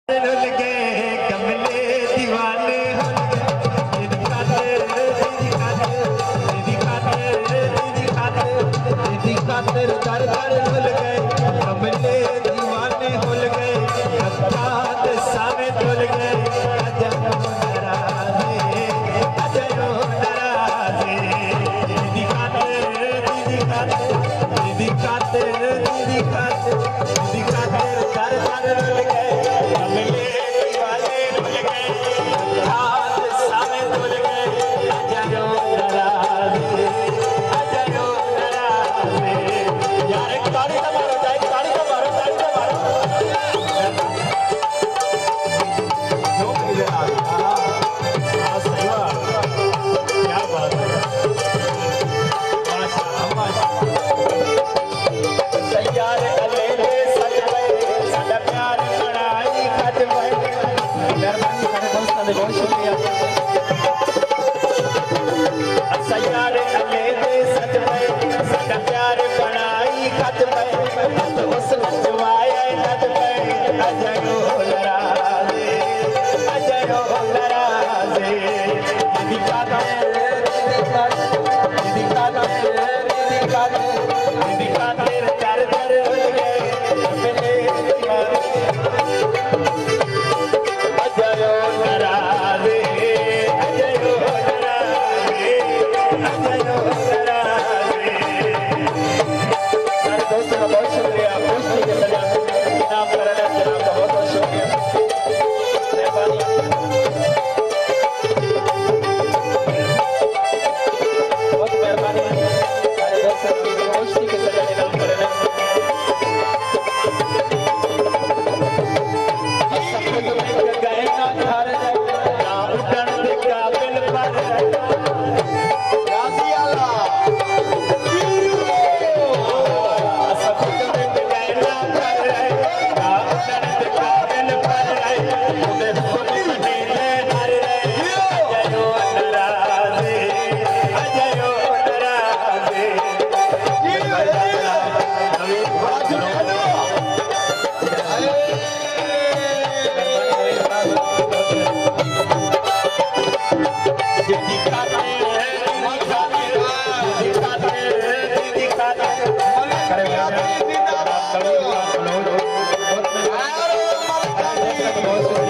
rule गए कमले दीवाने दीदी खातिर दर दर रुल गए कमले दीवाने हुल गए हत्यात सामे धुल गए अजयो नराजे दीदी खातिर दर दर रुल गए कमले दीवाने हुल गए हत्यात सामे धुल गए अजयो नराजे यार एक ताली का मारो ताली का मारो जो मिले सही बात क्या बात है माशाल्लाह सैयार अले रे सजवे साडा प्यार बनाई खजवे मेहरबानी सारे दोस्तों ने बहुत शुक्रिया सैयार अले रे सजवे साडा प्यार बनाई खजवे तो उस नचवाए नचवे अजयो नराजे दीदी खातिर दर दर रुल गए कमले दीवाने अजयो नराजे सारे दोस्तों का बहुत शुक्रिया पुष्टि के सजा इनाम कर रहे जनाब का बहुत बहुत शुक्रिया मेहरबानी बहुत मेहरबानी सारे दोस्तों की पुष्टि के सजा इनाम कर रहे गए ना घर ना उठन दे काबिल पर राजी आला बहुत